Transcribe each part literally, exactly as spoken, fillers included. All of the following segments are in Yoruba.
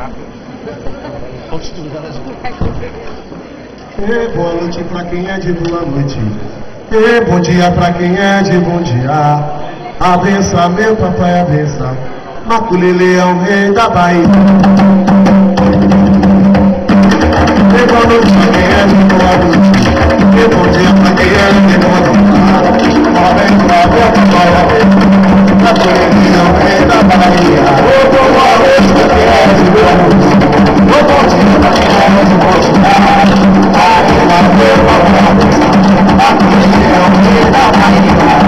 E boa noite pra quem é de boa noite. E bom dia pra quem é de bom dia. Abença, meu papai, abença. Maculele é o rei da Bahia. E boa noite pra quem é de boa noite. E bom dia pra quem é de boa noite. Abença, meu papai, abença. Maculele é o rei da Bahia. E boa noite pra quem é de boa noite. E bom dia pra quem é de boa noite. Abença, meu papai, abença. Maculele é o rei da Bahia.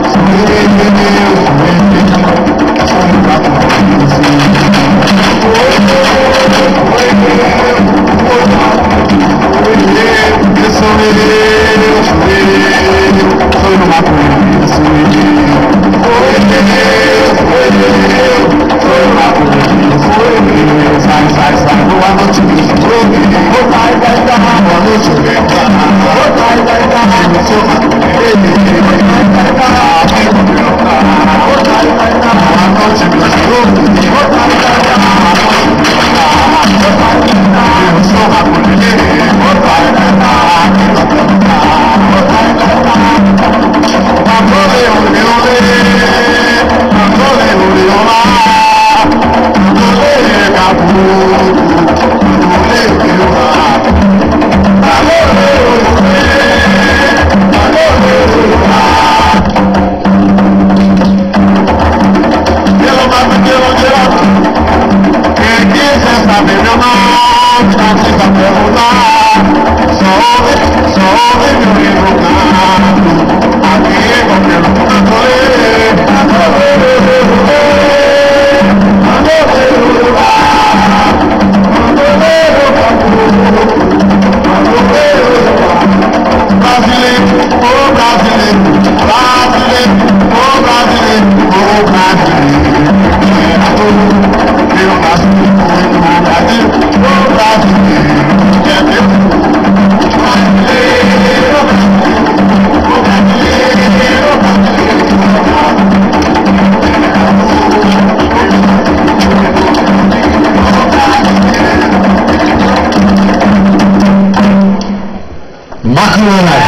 Makulele.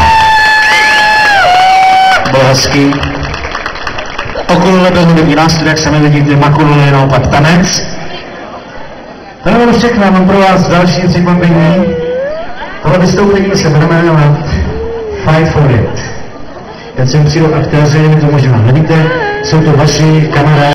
Bylo hezký. Okolo byl hudební nástroj, jak sami vidíte, Makulele je naopak tanec. To nebudu všechno, mám pro vás další překvapení. Tohle vystoupení se budeme jmenovat Fight for it. Teď sem přijdou aktéři, to možná nevíte, jsou to vaši kamarádi.